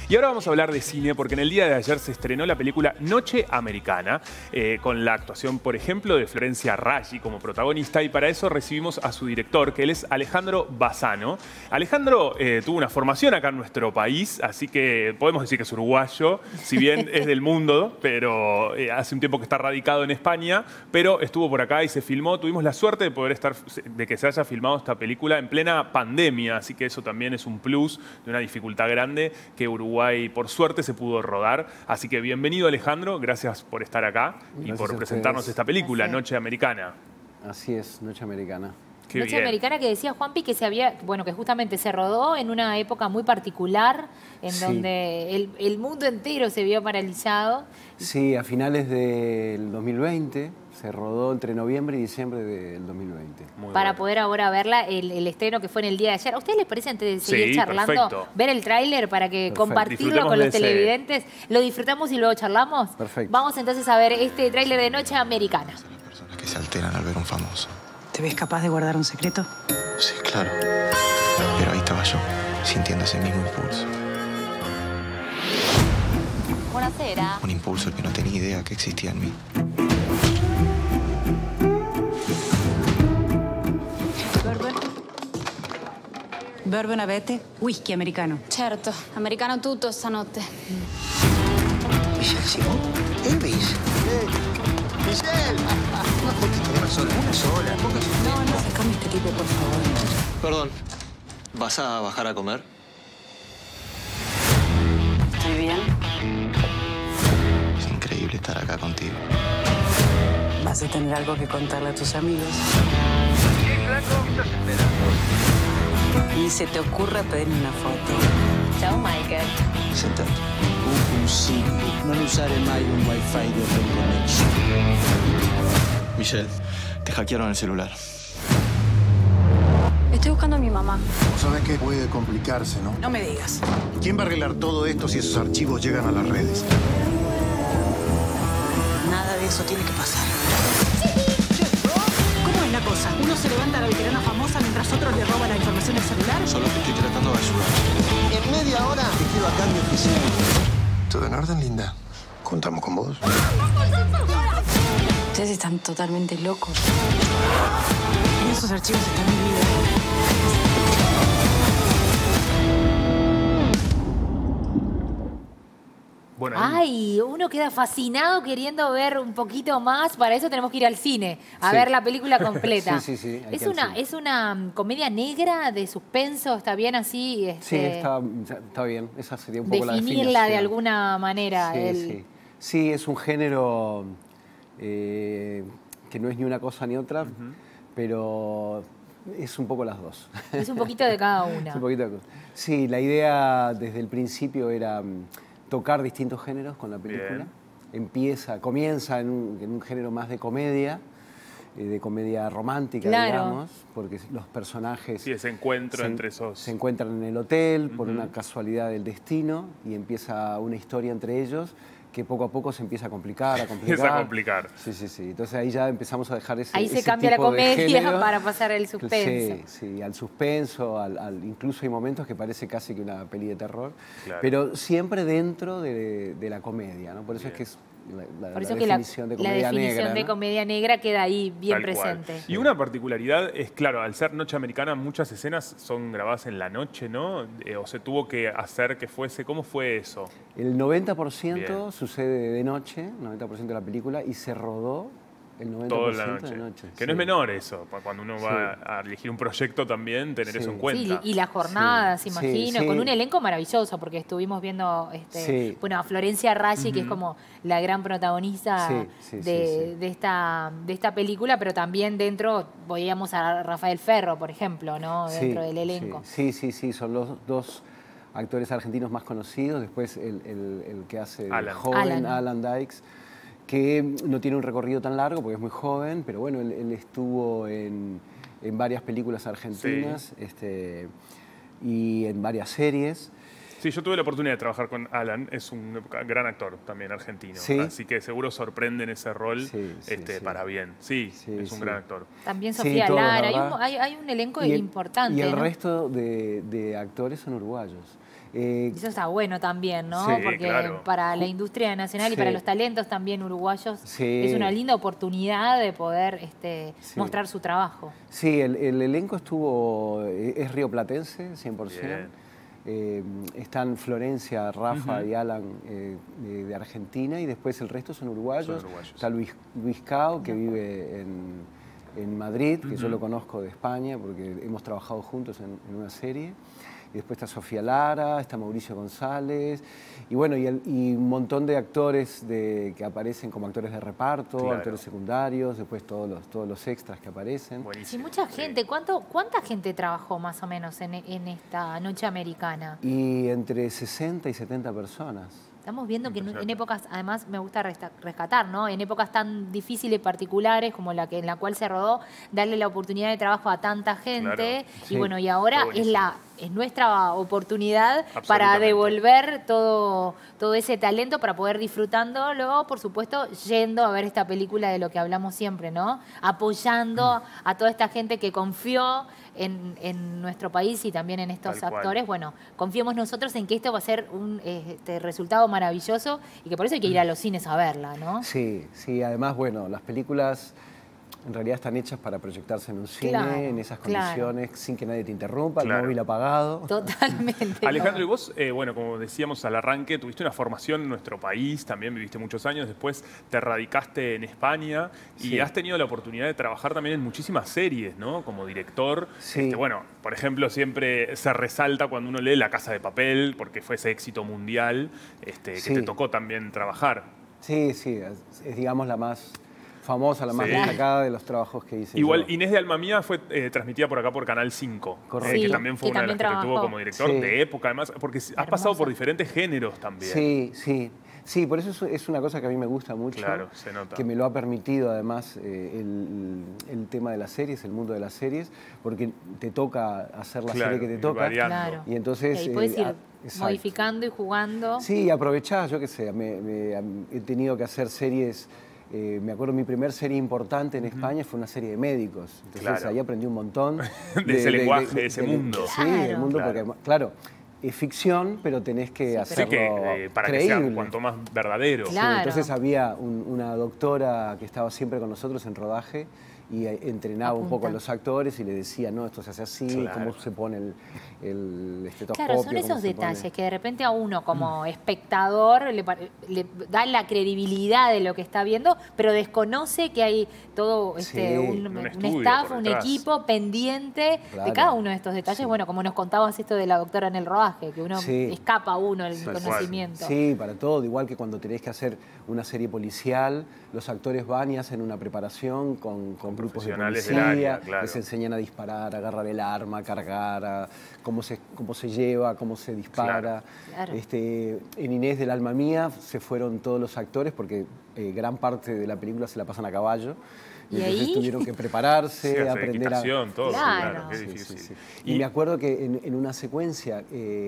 Y ahora vamos a hablar de cine porque en el día de ayer se estrenó la película Noche Americana, con la actuación, por ejemplo, de Florencia Raggi como protagonista, y para eso recibimos a su director, que él es Alejandro Bassano. Alejandro tuvo una formación acá en nuestro país, así que podemos decir que es uruguayo, si bien es del mundo, pero hace un tiempo que está radicado en España, pero estuvo por acá y se filmó. Tuvimos la suerte de poder de que se haya filmado esta película en plena pandemia, así que eso también es un plus de una dificultad grande que Uruguay, por suerte, se pudo rodar. Así que bienvenido, Alejandro, gracias por estar acá y por presentarnos esta película, Noche Americana. Así es, Noche Americana. Noche Americana, que decía Juanpi que que justamente se rodó en una época muy particular, en donde el mundo entero se vio paralizado. Sí, a finales del 2020, se rodó entre noviembre y diciembre del 2020. Para poder ahora verla, el estreno que fue en el día de ayer. ¿A ustedes les parece, antes de seguir charlando, ver el tráiler para que compartirlo con los televidentes? ¿Lo disfrutamos y luego charlamos? Perfecto. Vamos entonces a ver este tráiler de Noche Americana. Las personas que se alteran al ver un famoso. ¿Te ves capaz de guardar un secreto? Sí, claro. Pero ahí estaba yo, sintiendo ese mismo impulso. Buonasera. Un impulso que no tenía idea que existía en mí. Bourbon avete? Whisky americano. Certo, americano tutto stanotte. Michelle Simón, Elvis. Michelle. No porque tenemos solo una sola. No, sacame este tipo, por favor. Perdón, ¿vas a bajar a comer? ¿Estoy bien? Es increíble estar acá contigo. Vas a tener algo que contarle a tus amigos. Y se te ocurra pedirme una foto. Ciao, Michael. Sentate. Un consiglio, non usare mai un wifi di open connection. Michelle, te hackearon el celular. Estoy buscando a mi mamá. Sabes que puede complicarse, ¿no? No me digas. ¿Quién va a arreglar todo esto si esos archivos llegan a las redes? Nada de eso tiene que pasar. ¿Cómo es la cosa? ¿Uno se levanta a la veterana famosa mientras otros le roban la información del celular? Solo te estoy tratando de ayudar. En media hora te quiero acá en mi oficina. ¿Todo en orden, linda? ¿Contamos con vos? Ustedes están totalmente locos. En esos archivos está mi vida. Bueno, Ay, uno queda fascinado queriendo ver un poquito más. Para eso tenemos que ir al cine a ver la película completa. Sí. Es una comedia negra de suspenso, ¿está bien así? Sí, está bien. Esa sería un poco la definición. Definirla de alguna manera. Sí, es un género que no es ni una cosa ni otra, pero es un poco las dos. Es un poquito de cada una. Es un poquito de... Sí, la idea desde el principio era tocar distintos géneros con la película. Comienza en un género más de comedia romántica, digamos, porque los personajes... Sí, ese encuentro entre esos... Se encuentran en el hotel por una casualidad del destino y empieza una historia entre ellos que poco a poco se empieza a complicar, Empieza a complicar. Sí. Entonces ahí ya empezamos a dejar ahí se cambia la comedia para pasar al suspenso. Sí, al suspenso, incluso hay momentos que parece casi que una peli de terror, Claro. pero siempre dentro de la comedia, ¿no? Por eso es que es la definición de comedia negra, de ¿no? comedia negra queda ahí bien Tal presente. cual. Y una particularidad es, claro, al ser Noche Americana, muchas escenas son grabadas en la noche, ¿no? O se tuvo que hacer que fuese... ¿Cómo fue eso? El 90% sucede de noche, 90% de la película, y se rodó el 90% Todo en la de noche. Que no es menor eso, cuando uno va a elegir un proyecto también, tener eso en cuenta. Sí, y las jornadas, imagino, con un elenco maravilloso, porque estuvimos viendo a Florencia Raggi, que es como la gran protagonista de esta película, pero también dentro veíamos a Rafael Ferro, por ejemplo, ¿no? Dentro del elenco. Sí, son los dos actores argentinos más conocidos. Después el que hace joven, Alan Dykes, que no tiene un recorrido tan largo porque es muy joven, pero bueno, él estuvo en varias películas argentinas y en varias series. Sí, yo tuve la oportunidad de trabajar con Alan, es un gran actor también argentino, así que seguro sorprende en ese rol para bien. Sí, es un gran actor. También Sofía Lara, hay un elenco importante. Y el ¿no? resto de actores son uruguayos. Eso está bueno también, ¿no? Sí, porque claro. Para la industria nacional y para los talentos también uruguayos es una linda oportunidad de poder mostrar su trabajo. Sí, el elenco es rioplatense, 100%. Están Florencia, Rafa y Alan de Argentina, y después el resto son uruguayos. Está Luis Cao, que vive en Madrid, que yo lo conozco de España porque hemos trabajado juntos en una serie. Y después está Sofía Lara, está Mauricio González, y bueno, y un montón de actores que aparecen como actores de reparto, actores secundarios, después todos los extras que aparecen. Buenísimo. Y mucha gente. ¿Cuánta gente trabajó más o menos en esta Noche Americana? Y entre 60 y 70 personas. Estamos viendo que en épocas, además me gusta rescatar, ¿no? En épocas tan difíciles y particulares como en la cual se rodó, darle la oportunidad de trabajo a tanta gente. Y bueno, y ahora es nuestra oportunidad para devolver todo ese talento, para poder disfrutándolo, por supuesto, yendo a ver esta película de lo que hablamos siempre, ¿no? Apoyando a toda esta gente que confió en nuestro país y también en estos actores. Bueno, confiemos nosotros en que esto va a ser un resultado maravilloso y que por eso hay que ir a los cines a verla, ¿no? Sí, sí. Además, bueno, las películas en realidad están hechas para proyectarse en un cine, en esas condiciones, sin que nadie te interrumpa, el móvil apagado. Totalmente. Alejandro, y vos, bueno, como decíamos al arranque, tuviste una formación en nuestro país, también viviste muchos años, después te radicaste en España y has tenido la oportunidad de trabajar también en muchísimas series, ¿no? Como director. Bueno, por ejemplo, siempre se resalta cuando uno lee La Casa de Papel, porque fue ese éxito mundial que te tocó también trabajar. Sí, sí, es digamos la más famosa, la más destacada de los trabajos que hice. Igual Inés de Alma Mía fue transmitida por acá por Canal 5, que también fue una de las que te tuvo como director de época, además, porque has pasado por diferentes géneros también. Sí, sí. Sí, por eso es una cosa que a mí me gusta mucho, se nota. Que me lo ha permitido además el tema de las series, el mundo de las series, porque te toca hacer la serie que te toca. Y entonces puedes ir modificando y jugando. Sí, aprovechás, yo qué sé, he tenido que hacer series. Me acuerdo mi primer serie importante en España fue una serie de médicos. Entonces ahí aprendí un montón. De ese lenguaje, de ese mundo. Sí, del mundo, porque claro, es ficción, pero tenés que hacerlo para creíble. Que sea cuanto más verdadero. Sí, entonces había una doctora que estaba siempre con nosotros en rodaje y entrenaba un poco a los actores y le decía, no, esto se hace así, cómo se pone el estetoscopio. Claro, son esos detalles que de repente a uno como espectador le da la credibilidad de lo que está viendo, pero desconoce que hay todo un staff, un equipo pendiente de cada uno de estos detalles. Bueno, como nos contabas esto de la doctora en el rodaje, que uno escapa a uno el conocimiento. Sí, para todo, igual que cuando tenés que hacer una serie policial, los actores van y hacen una preparación con grupos de policía, les enseñan a disparar, a agarrar el arma, a cargar, cómo se lleva, cómo se dispara. En Inés del Alma Mía se fueron todos los actores porque gran parte de la película se la pasan a caballo. Y entonces tuvieron que prepararse, aprender a... todo, qué difícil. Sí. Y me acuerdo que en una secuencia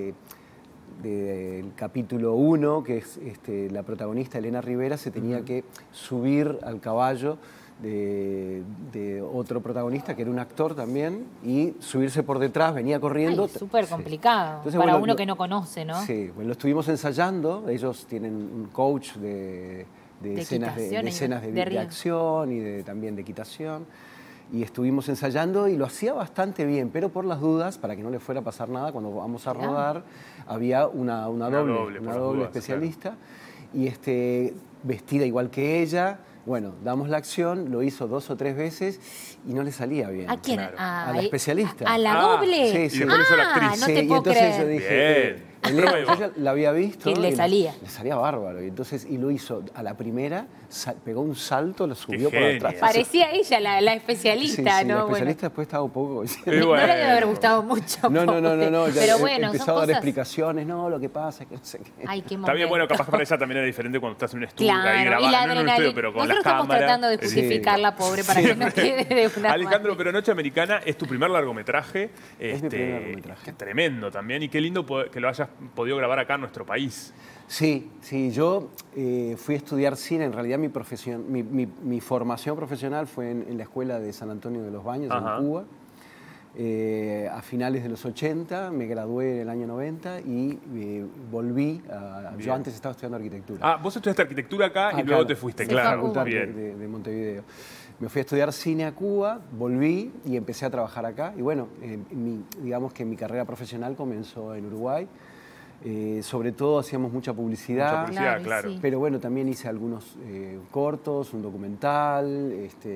del capítulo 1, que es la protagonista Elena Rivera, se tenía que subir al caballo de otro protagonista, que era un actor también, y subirse por detrás, venía corriendo. Súper complicado. Entonces, para uno que no conoce, ¿no? Sí, bueno, lo estuvimos ensayando, ellos tienen un coach de escenas de acción y también de equitación, y estuvimos ensayando y lo hacía bastante bien, pero por las dudas, para que no le fuera a pasar nada, cuando vamos a rodar, había una doble especialista, y vestida igual que ella. Bueno, damos la acción, lo hizo 2 o 3 veces y no le salía bien. ¿A quién? A la especialista. ¿A la doble? Sí. Y después hizo la actriz. No te puedo creer. Yo dije, Elena, yo ya la había visto. Que le salía. Le salía bárbaro. Y lo hizo a la primera, pegó un salto, lo subió por atrás. Parecía ella la especialista, sí, ¿no? la especialista después estaba un poco... No le debe haber gustado mucho. No. Pero bueno, empezó a dar explicaciones. No, lo que pasa es que no sé qué. Ay, qué está bien, bueno, capaz que para ella también era diferente cuando estás en un estudio ahí grabando, no en un estudio, pero con las cámaras. Nosotros estamos tratando de justificarla, pobre, para que no quede de una Alejandro, pero Noche Americana es tu primer largometraje. Es mi primer largometraje. Tremendo también. Y qué lindo que lo hayas podido grabar acá en nuestro país. Sí, yo fui a estudiar cine. En realidad mi formación profesional fue en la Escuela de San Antonio de los Baños, en Cuba. a finales de los 80, me gradué en el año 90 y volví. Yo antes estaba estudiando arquitectura. Ah, vos estudiaste arquitectura acá y luego te fuiste, claro. Facultad de Montevideo. Me fui a estudiar cine a Cuba, volví y empecé a trabajar acá. Y bueno, digamos que mi carrera profesional comenzó en Uruguay. Sobre todo hacíamos mucha publicidad, claro. Pero bueno, también hice algunos cortos, un documental,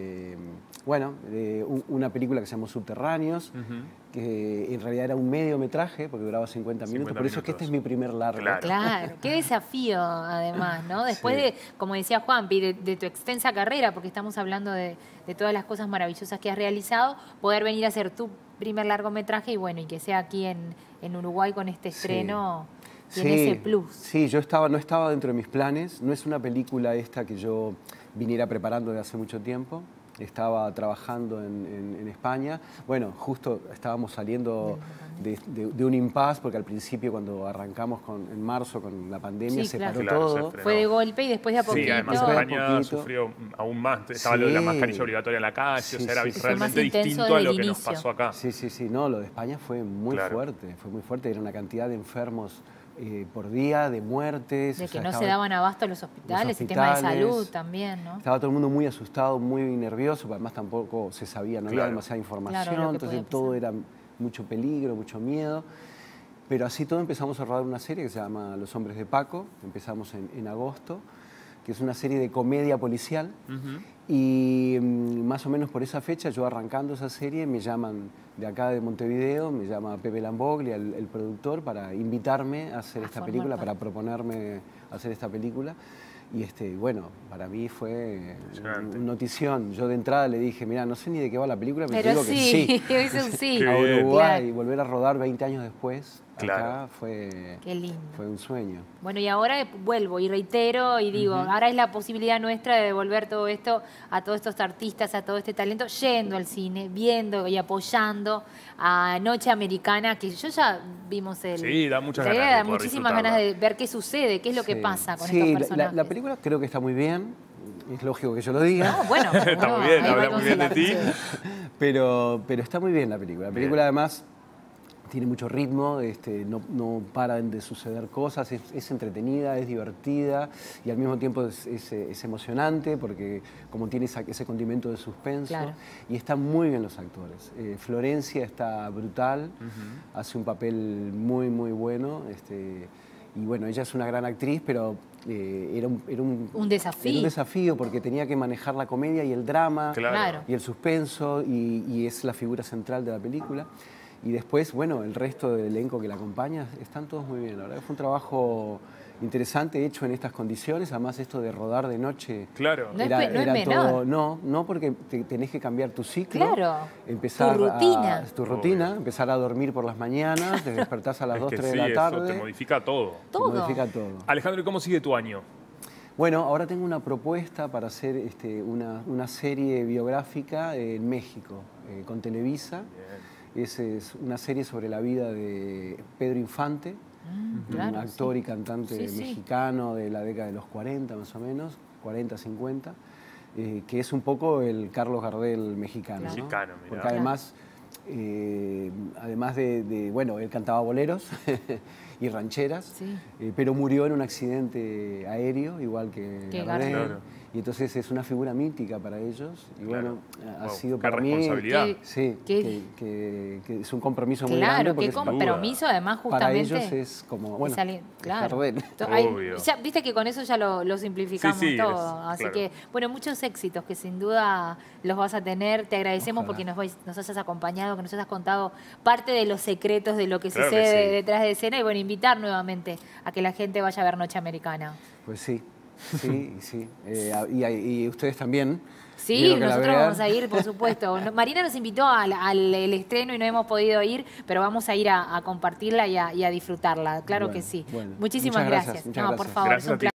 una película que se llamó Subterráneos, que en realidad era un mediometraje, porque duraba 50 minutos, por eso es que este es mi primer largo. Claro, qué desafío además, ¿no? Después de, como decía Juanpi, de tu extensa carrera, porque estamos hablando de todas las cosas maravillosas que has realizado, poder venir a hacer tu primer largometraje y bueno, y que sea aquí en Uruguay con este estreno, tiene ese plus. Sí, no estaba dentro de mis planes, no es una película esta que yo viniera preparando de hace mucho tiempo. Estaba trabajando en España. Bueno, justo estábamos saliendo de un impasse, porque al principio cuando arrancamos en marzo con la pandemia se paró todo. Fue de golpe y después de a poquito. Sí, además España sufrió aún más. Estaba lo de la mascarilla obligatoria en la calle, o sea, era realmente distinto a lo que nos pasó acá. Sí, no, lo de España fue muy fuerte, era una cantidad de enfermos por día, de muertes. De que no se daban abasto los hospitales, el tema de salud también, ¿no? Estaba todo el mundo muy asustado, muy nervioso, pero además tampoco se sabía, no había demasiada información, entonces todo era mucho peligro, mucho miedo. Pero así todo empezamos a rodar una serie que se llama Los Hombres de Paco, empezamos en agosto, que es una serie de comedia policial. Y más o menos por esa fecha, yo arrancando esa serie, me llaman de acá de Montevideo, me llama Pepe Lamboglia, el productor, para invitarme a hacer esta película, para proponerme hacer esta película. Y bueno, para mí fue una notición. Yo de entrada le dije, mira, no sé ni de qué va la película, pero digo que sí. Eso sí. A Uruguay y volver a rodar 20 años después. Claro. Acá fue un sueño. Bueno, y ahora vuelvo y reitero y digo, ahora es la posibilidad nuestra de devolver todo esto a todos estos artistas, a todo este talento, yendo al cine, viendo y apoyando a Noche Americana, que yo ya vimos Sí, da muchas ganas. Da muchísimas ganas de ver qué sucede, qué es lo que pasa con estos personajes. La película creo que está muy bien. Es lógico que yo lo diga. No, bueno, está muy bien, habla muy bien de ti. Pero está muy bien la película. La película además tiene mucho ritmo, no paran de suceder cosas, es entretenida, es divertida y al mismo tiempo es emocionante porque como tiene ese condimento de suspenso y están muy bien los actores. Florencia está brutal, hace un papel muy muy bueno y bueno, ella es una gran actriz, pero era un desafío. Era un desafío porque tenía que manejar la comedia y el drama y el suspenso y es la figura central de la película. Y después, bueno, el resto del elenco que la acompaña, están todos muy bien. La verdad que fue un trabajo interesante hecho en estas condiciones. Además, esto de rodar de noche era todo. No, porque tenés que cambiar tu ciclo. Empezar tu rutina, empezar a dormir por las mañanas, te despertás a las 2, 3 de la tarde. Eso te modifica todo. Te modifica todo. Alejandro, ¿y cómo sigue tu año? Bueno, ahora tengo una propuesta para hacer una serie biográfica en México, con Televisa. Es una serie sobre la vida de Pedro Infante, un actor y cantante mexicano de la década de los 40 más o menos, 40, 50, que es un poco el Carlos Gardel mexicano. Porque además bueno, él cantaba boleros y rancheras, pero murió en un accidente aéreo, igual que Gardel. Y entonces es una figura mítica para ellos. Y bueno, ha sido para mí... responsabilidad. Que es un compromiso muy grande. Claro, qué compromiso, además, justamente. Para ellos es como, bueno, Obvio. Ya, viste que con eso ya lo simplificamos todo. Así que, bueno, muchos éxitos que sin duda los vas a tener. Te agradecemos porque nos hayas acompañado, que nos hayas contado parte de los secretos de lo que sucede detrás de escena. Y bueno, invitar nuevamente a que la gente vaya a ver Noche Americana. Pues sí. Y ustedes también. Sí, nosotros vamos a ir, por supuesto. Marina nos invitó al estreno y no hemos podido ir, pero vamos a ir a compartirla y a disfrutarla. Claro que sí. Muchísimas gracias. Muchas gracias. Por favor, es un placer.